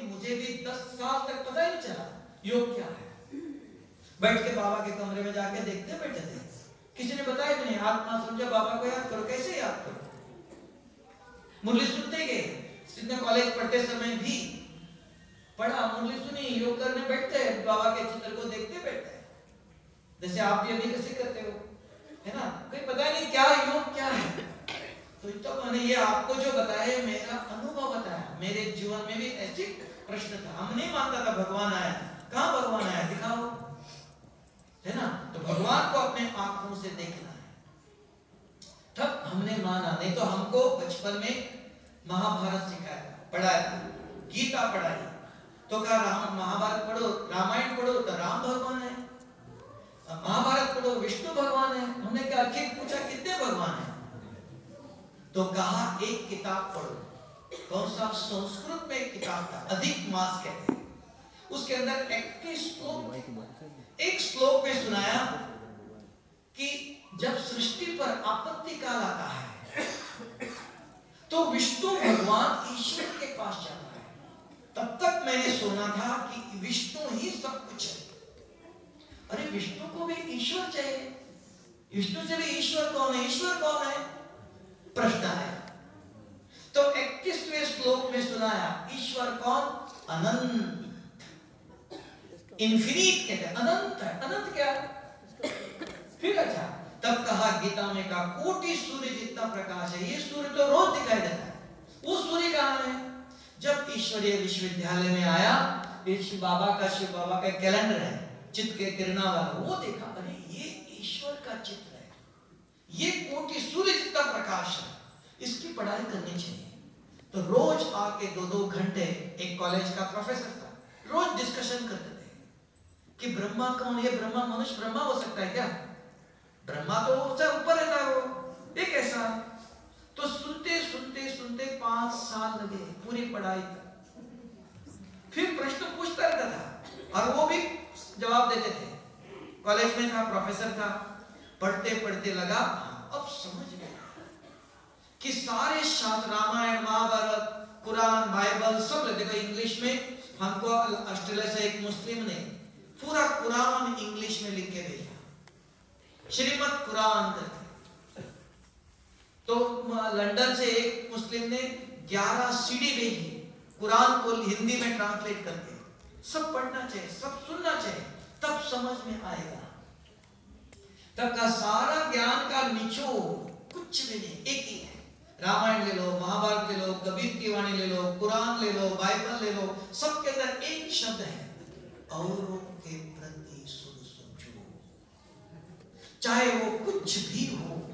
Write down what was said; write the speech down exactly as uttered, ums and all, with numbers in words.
मुझे भी दस साल तक पता ही नहीं चला योग क्या है। बैठ के बाबा के कमरे में जाके देखते बैठे थे, किसी ने बताया भी नहीं। आत्मा समझा बाबा को याद करो, कैसे याद करो? मुरली सुनते गए, जितने कॉलेज पढ़ते समय भी पढ़ा, मुरली सुनी, योग करने बैठते हैं, बाबा के चित्र को देखते बैठते हैं, जैसे आप भी अभी कैसे करते हो, है ना? कोई पता नहीं क्या योग क्या है। तो तो मैंने ये आपको जो बताया मेरा अनुभव बताया, मेरे जीवन में भी ऐसे प्रश्न था। हम नहीं मानता था भगवान आया, कहाँ भगवान आया दिखाओ, है ना? तो भगवान को अपने आंखों से देखना है, तब हमने माना। नहीं तो हमको बचपन में महाभारत सिखाया, पढ़ाया, गीता पढ़ाई, तो कहा राम महाभारत पढ़ो, रामायण पढ़ो तो राम भगवान है, महाभारत पढ़ो विष्णु भगवान है। हमने क्या आखिर पूछा कितने भगवान है? तो कहा एक किताब पढ़ो। कौन सा? संस्कृत में एक किताब था, अधिक मास कहते हैं, उसके अंदर इक्कीस श्लोक, एक श्लोक में सुनाया कि जब सृष्टि पर आपत्ति काल आता है तो विष्णु भगवान ईश्वर के पास जाता है। तब तक मैंने सुना था कि विष्णु ही सब कुछ है। अरे विष्णु को भी ईश्वर चाहिए, विष्णु से भी ईश्वर कौन है? ईश्वर कौन है प्रश्न है। तो इक्कीसवें श्लोक में सुनाया ईश्वर कौन? अनंत, इन्फिनिट कहते हैं, अनंत है। अनंत क्या है? फिर अच्छा, तब कहा गीता में कहा कोटि सूर्य जितना प्रकाश है, ये सूर्य तो रोज दिखाई देता है, वो सूर्य कहाँ है? जब ईश्वरीय विश्वविद्यालय में आया, शिव बाबा का शिव बाबा का कैलेंडर है, चित्त के किरणा वाला, वो देखा, अरे ये ईश्वर का चित्र है, ये कोटि सूर्य जितना प्रकाश है, इसकी पढ़ाई करनी चाहिए। तो रोज आके दो दो घंटे, एक कॉलेज का प्रोफेसर था, रोज डिस्कशन करते थे कि ब्रह्मा कौन है? ब्रह्मा मनुष्य ब्रह्मा हो सकता है क्या? ब्रह्मा तो उससे ऊपर रहता है, वो ये कैसा? तो सुनते सुनते सुनते पांच साल लगे पूरी पढ़ाई तक। फिर प्रश्न पूछता रहता था और वो भी जवाब देते थे। कॉलेज में था, प्रोफेसर था, पढ़ते पढ़ते लगा अब समझ में कि सारे शास्त्र, रामायण, महाभारत, कुरान, बाइबल सब लेते थे इंग्लिश में। हमको ऑस्ट्रेलिया से एक मुस्लिम ने पूरा कुरान इंग्लिश में लिख के भेजा, श्रीमद कुरान करके। तो लंदन से एक मुस्लिम ने ग्यारह सीडी भेजी कुरान को हिंदी में ट्रांसलेट करके। सब पढ़ना चाहिए, सब सुनना चाहिए, तब समझ में आएगा। तब का सारा ज्ञान का निचोड़ कुछ भी नहीं, एक ही है। रामायण ले लो, महाभारत ले लो, कबीर की वाणी ले लो, कुरान ले लो, बाइबल ले लो, सबके अंदर एक शब्द है, औरों के प्रति सुध समझो, चाहे वो कुछ भी हो।